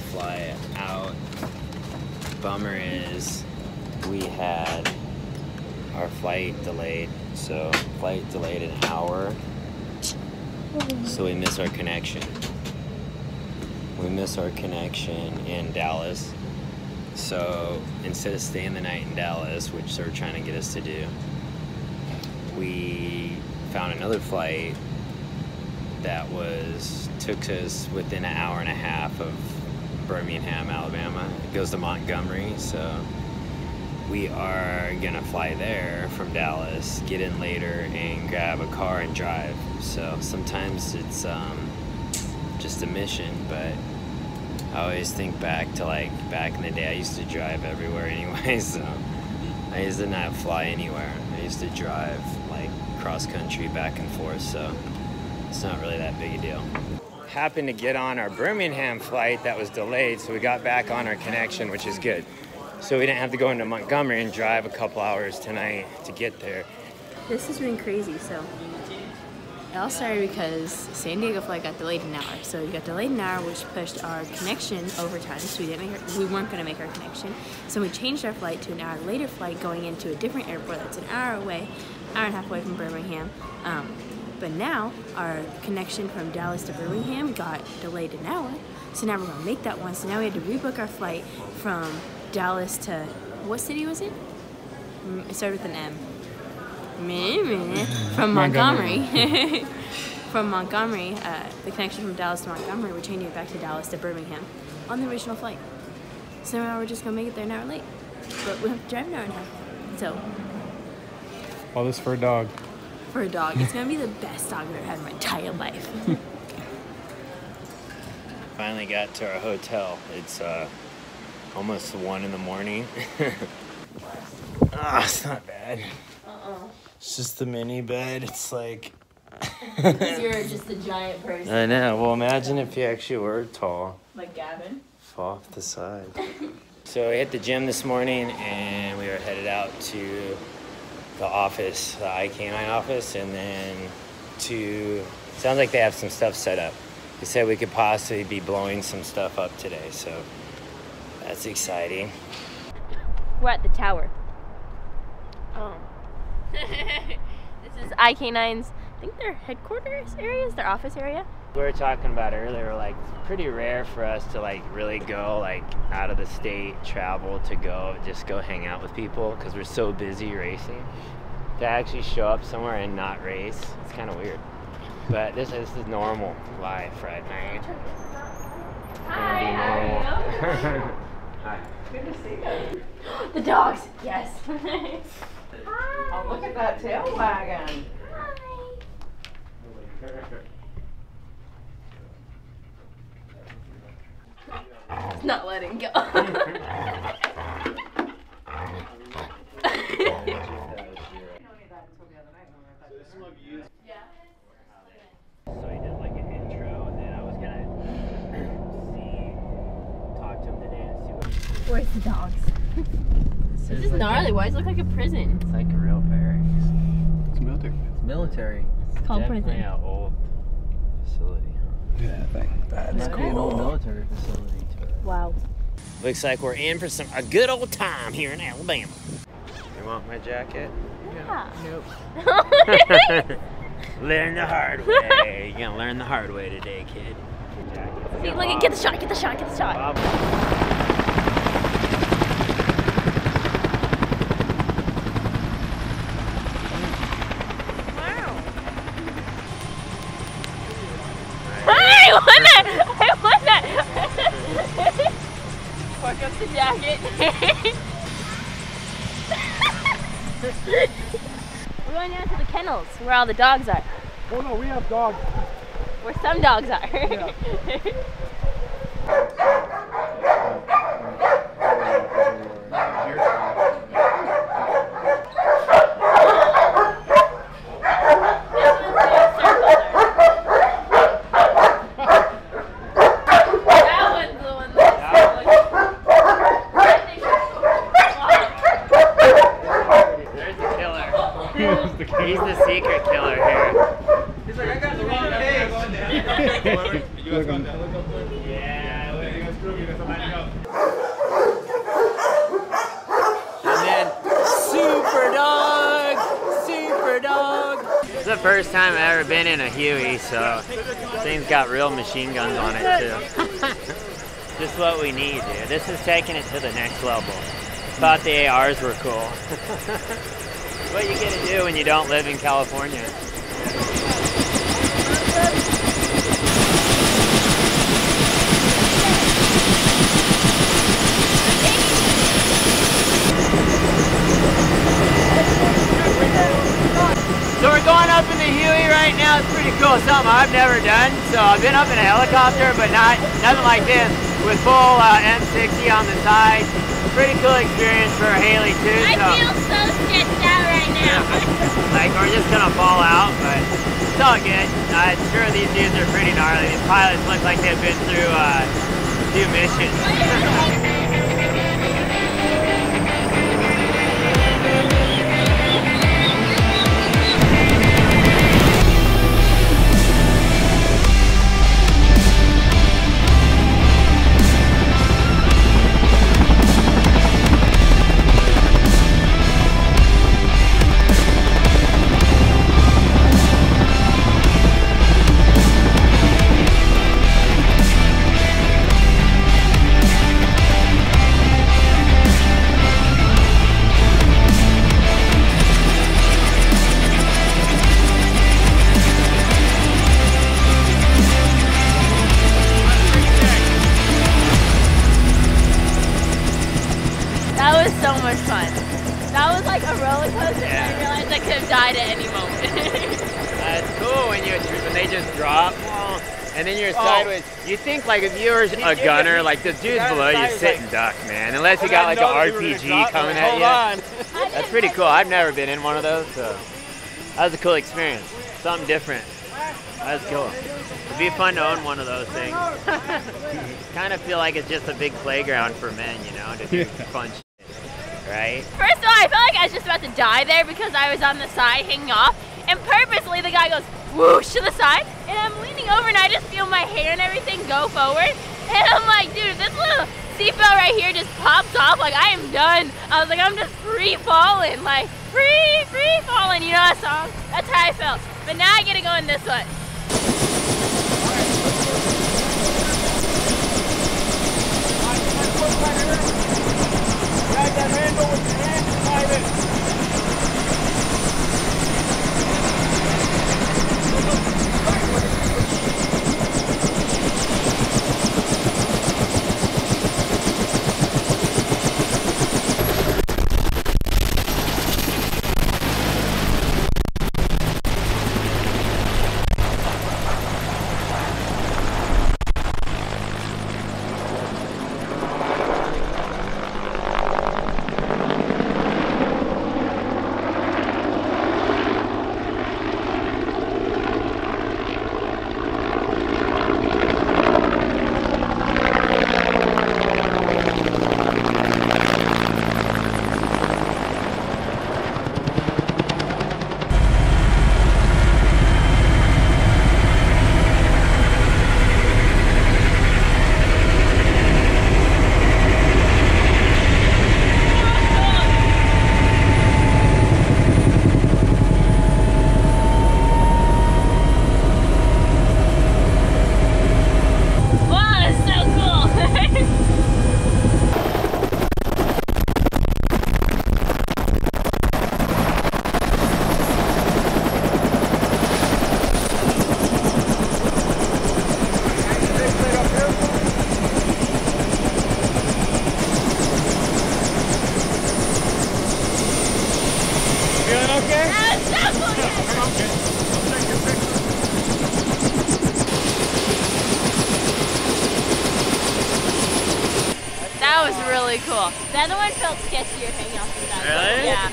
fly out. Bummer is we had our flight delayed, so flight delayed an hour, so we miss our connection. We miss our connection in Dallas. So instead of staying the night in Dallas, which they're trying to get us to do, we found another flight that took us within an hour and a half of Birmingham, Alabama. It goes to Montgomery, so we are gonna fly there from Dallas, get in later, and grab a car and drive. So sometimes it's just a mission, but I always think back to like back in the day. I used to drive everywhere anyway, so I used to not fly anywhere. I used to drive like cross country back and forth, so it's not really that big a deal. Happened to get on our Birmingham flight that was delayed, so we got back on our connection, which is good. So we didn't have to go into Montgomery and drive a couple hours tonight to get there. This has been crazy, so. It all started because San Diego flight got delayed an hour. So we got delayed an hour, which pushed our connection over time, so we weren't gonna make our connection. So we changed our flight to an hour later flight going into a different airport that's an hour away, hour and a half away from Birmingham. But now our connection from Dallas to Birmingham got delayed an hour. So now we're gonna make that one. So now we had to rebook our flight from Dallas to, what city was it? It started with an M. From Montgomery. From Montgomery, the connection from Dallas to Montgomery, we're changing it back to Dallas to Birmingham on the original flight. So now we're just gonna make it there an hour late. But we have to drive an hour and a half. So. All this for a dog. For a dog. It's gonna be the best dog I've ever had in my entire life. Finally got to our hotel. It's almost 1 in the morning. It's not bad. It's just the mini bed. It's like... Because you're just a giant person. I know. Well, imagine if you actually were tall. Like Gavin. Fall off the side. So we hit the gym this morning, and we were headed out to the office, the iCanine office, and then sounds like they have some stuff set up. They said we could possibly be blowing some stuff up today, so that's exciting. We're at the tower. This is iCanine's, I think their headquarters areas, their office area. We were talking about earlier, like, it's pretty rare for us to like really go like out of the state, travel to just go hang out with people, because we're so busy racing. To actually show up somewhere and not race, it's kind of weird. But this is normal life right now. Hi, Hi. Good to see you. the dogs, yes. Oh, look at that tail wagon. It's not letting go. So he did like an intro, and then I was gonna talk to him today and see what he said. Where's the dogs? This is like gnarly. Why does it look like a prison? It's like a real barracks. It's military. It's military. It's called Definitely prison. an old facility, huh? Look at that thing. That's Might be an old military facility too. Wow. Looks like we're in for a good old time here in Alabama. You want my jacket? Yeah. Nope. Learn the hard way. You're gonna learn the hard way today, kid. See, look at, get the shot, get the shot, get the shot. Bob. I won that! I won that! Fuck up the jacket. We're going down to the kennels where all the dogs are. Oh no, we have dogs. Where some dogs are. Yeah. He's the secret killer here. He's like, I got the wrong case. Yeah. And then Super Dog! Super Dog! This is the first time I've ever been in a Huey, so this thing's got real machine guns on it too. Just what we need, dude. This is taking it to the next level. Thought the ARs were cool. What you get to do when you don't live in California. So we're going up in the Huey right now. It's pretty cool. Something I've never done. So I've been up in a helicopter, but nothing like this with full M60 on the side. Pretty cool experience for Haley too. I feel so sketched out right now. Like we're just gonna fall out, but it's all good. I'm sure these dudes are pretty gnarly. These pilots look like they've been through 2 missions. That was so much fun. That was like a roller coaster, and I realized I could have died at any moment. It's cool when they just drop, and then you're sideways. You think like if you were a gunner, like the dudes below you sit and duck, man. Unless you got like an RPG coming at you. That's pretty cool. I've never been in one of those, so that was a cool experience. Something different. That was cool. It'd be fun to own one of those things. Kind of feel like it's just a big playground for men, you know, to do fun shit. Right? First of all, I felt like I was just about to die there because I was on the side hanging off, and purposely the guy goes whoosh to the side, and I'm leaning over and I just feel my hair and everything go forward, and I'm like, dude, if this little seatbelt right here just pops off, like I am done. I was like, I'm just free falling, like free falling, you know that song? That's how I felt. But now I get to go in this one. Grab that handle with your hand and slide it. That was really cool. The other one felt sketchier hanging off the side. Really? Yeah.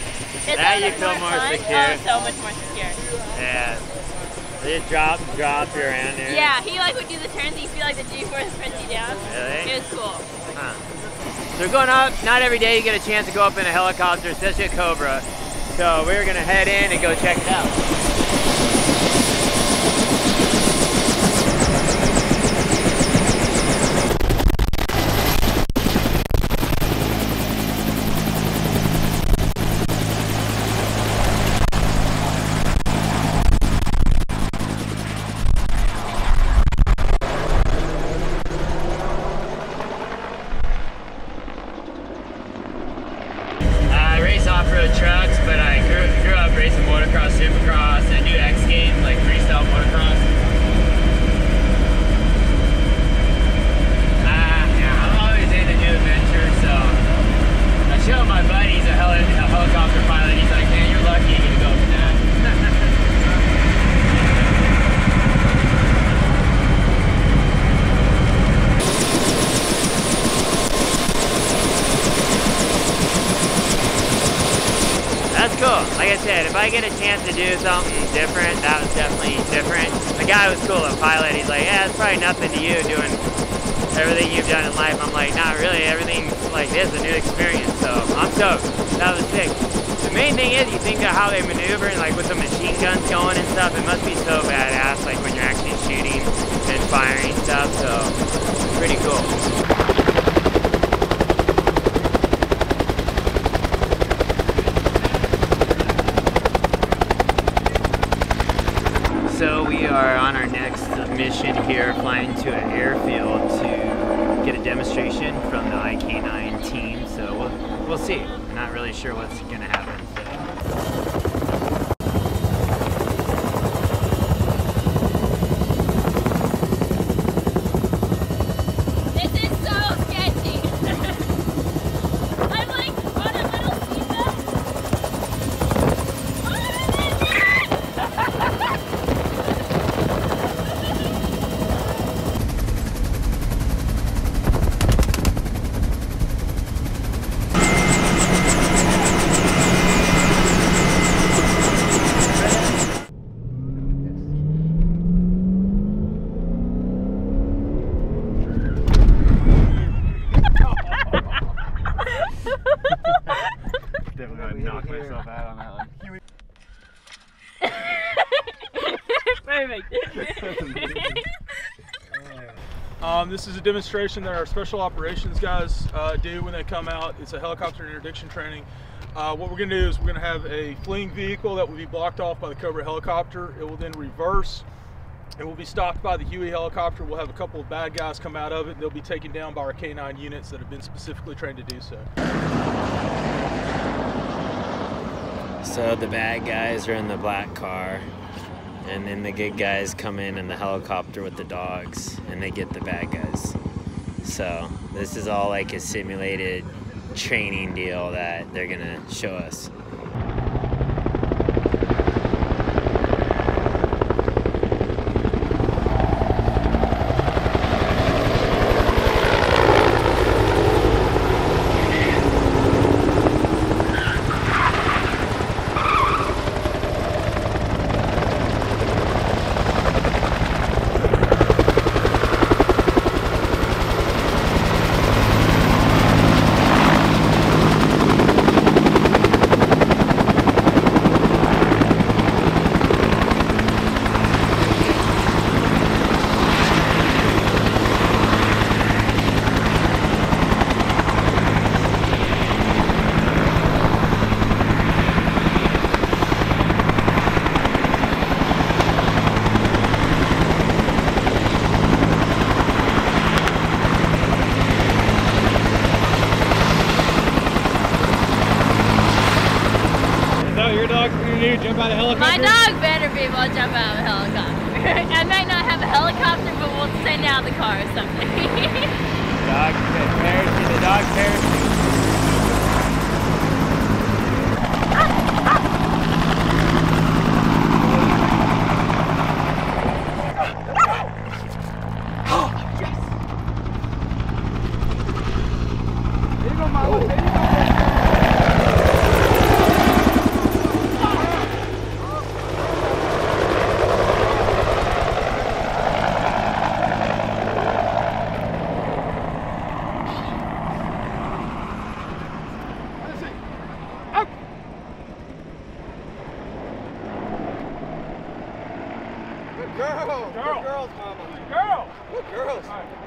Now you feel more secure. Oh, so much more secure. Yeah. They just drop you around there. Yeah, he like would do the turns and you feel like the G-force press you down. Really? It was cool. Huh. So we're going up. Not every day you get a chance to go up in a helicopter, especially a Cobra. So we're gonna head in and go check it out. I said, if I get a chance to do something different, that was definitely different. The guy was cool at Pilot. He's like, yeah, it's probably nothing to you doing everything you've done in life. I'm like, not really. Everything like this is a new experience. So I'm stoked. That was sick. The main thing is you think of how they maneuver and like with the machine guns going and stuff, it must be so badass like when you're actually shooting and firing stuff. So pretty cool. So we are on our next mission here, flying to an airfield to get a demonstration from the IK9 team. So we'll see. I'm not really sure what's gonna happen. Definitely knocked myself out on that one. This is a demonstration that our special operations guys do when they come out. It's a helicopter interdiction training. What we're going to do is we're going to have a fleeing vehicle that will be blocked off by the Cobra helicopter. It will then reverse. It will be stopped by the Huey helicopter. We'll have a couple of bad guys come out of it. They'll be taken down by our K9 units that have been specifically trained to do so. So the bad guys are in the black car, and then the good guys come in the helicopter with the dogs, and they get the bad guys. So this is all like a simulated training deal that they're gonna show us. Jump out of a helicopter? My dog better be able to jump out of a helicopter. I might not have a helicopter, but we'll send out the car or something. Dog parachute, the dog parachute. There you go, Mama. There you go. Girls! Good girls, Mama. Girls! Good girls.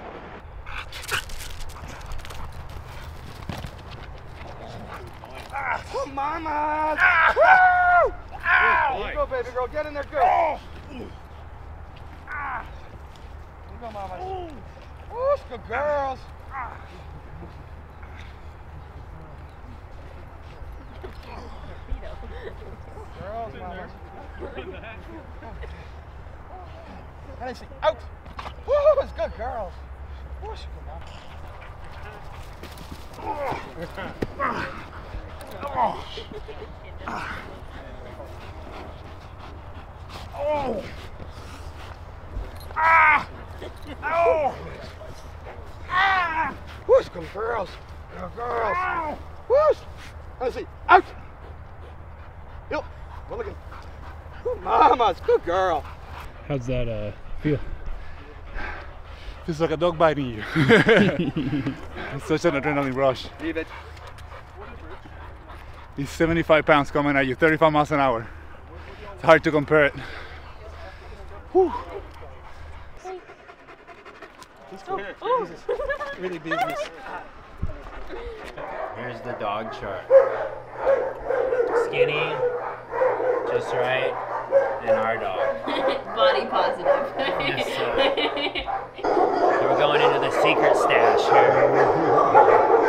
Come, Mama! Woo! There you go, baby girl. Get in there, good. There you go, Mama. Woo, good girls. Girls, Mama. And I see, out! Woo, it's good girls. Woo, it's good, Mama. Oh! Ah! Oh! Ah! Whoosh, good girls. Good girls. Whoosh! And I see, out! Yep. We're looking. Good mamas, good girl. How's that feel? Feels like a dog biting you. It's such an adrenaline rush. Leave it. He's 75 pounds coming at you, 35 miles an hour. It's hard to compare it. Whew. Really business. Here's the dog chart. Skinny, just right, and our dog. Body positive. Yes, so we're going into the secret stash here.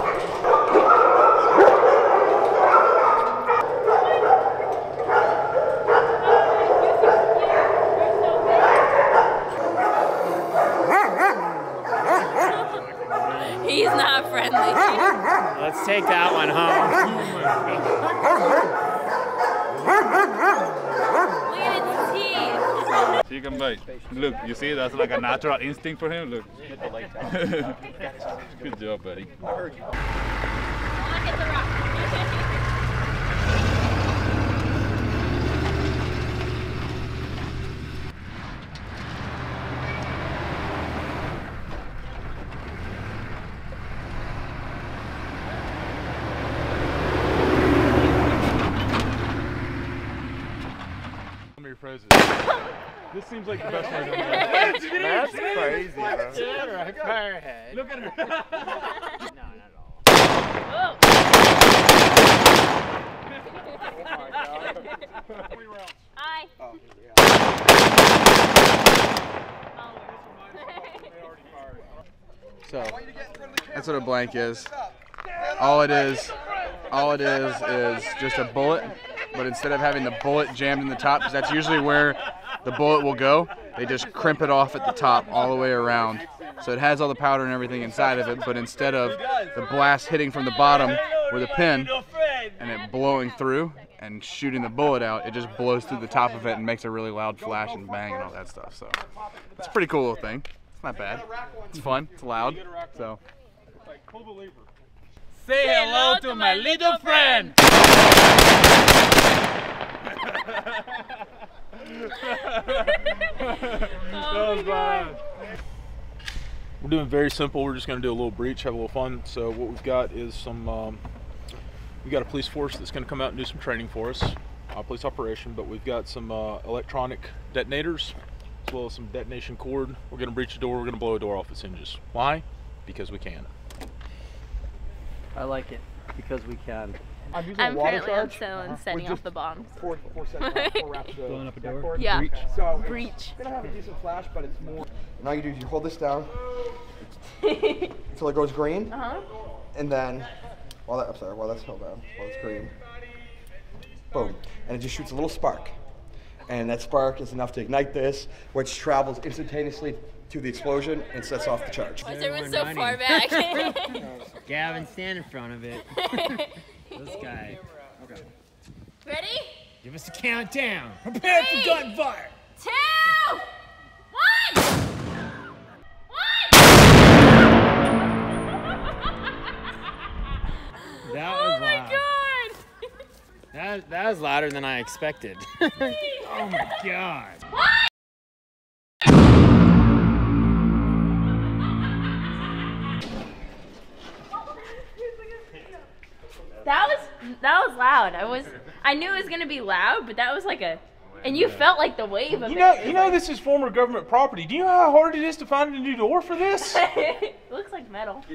He's not friendly. Let's take that one home. Look at its teeth. So you can bite. Look, you see, that's like a natural instinct for him. Look. Good job, buddy. Look at the rock. Phrases. This seems like the best way to do it. That's crazy, bro. Look at her. No, not at all. Oh. Hi. So that's what a blank is. All it is just a bullet. But instead of having the bullet jammed in the top, because that's usually where the bullet will go, they just crimp it off at the top all the way around. So it has all the powder and everything inside of it, but instead of the blast hitting from the bottom with a pin and it blowing through and shooting the bullet out, it just blows through the top of it and makes a really loud flash and bang and all that stuff. So it's a pretty cool little thing. It's not bad. It's fun. It's loud. So. Say hello to my little friend. We're doing very simple. We're just going to do a little breach, have a little fun. So what we've got is some, we've got a police force that's going to come out and do some training for us, police operation, but we've got some electronic detonators, as well as some detonation cord. We're going to breach a door, we're going to blow a door off its hinges. Why? Because we can. I like it, because we can. I'm currently on sale and setting off the bombs. Blowing up a door? Yeah. Breach. So Breach. it's gonna have a decent flash, but it's more. And all you do is you hold this down until it goes green, and then while that's held down, while it's green, boom, and it just shoots a little spark, and that spark is enough to ignite this, which travels instantaneously to the explosion and sets off the charge. Why is everyone so far back? Gavin, stand in front of it. This guy. Okay. Ready? Give us a countdown. Prepare for gunfire. 2, 1. 1. That was oh my loud. god! That was louder than I expected. Oh my god. That was loud. I knew it was gonna be loud, but that was like a, and you felt like the wave of You it. know this is former government property. Do you know how hard it is to find a new door for this? It looks like metal.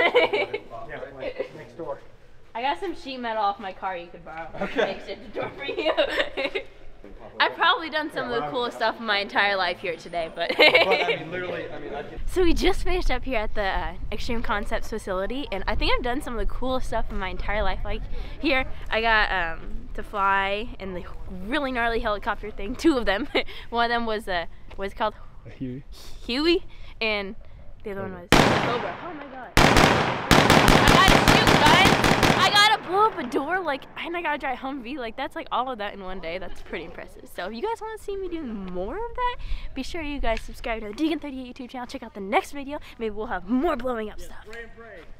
Next door. I got some sheet metal off my car you could borrow. Makes it the door for you. I've probably done some of the coolest stuff in my entire life here today, but. So we just finished up here at the Extreme Concepts facility, and I think I've done some of the coolest stuff in my entire life. Like here, I got to fly in the really gnarly helicopter thing. 2 of them. One of them was what's it called? A Huey. Huey, and the other one was Cobra. Oh my god! I gotta shoot, guys. I gotta blow up a door, and I gotta drive Humvee. That's all of that in one day. That's pretty impressive. So if you guys want to see me do more of that, be sure you guys subscribe to the Deegan38 YouTube channel. Check out the next video. Maybe we'll have more blowing up stuff.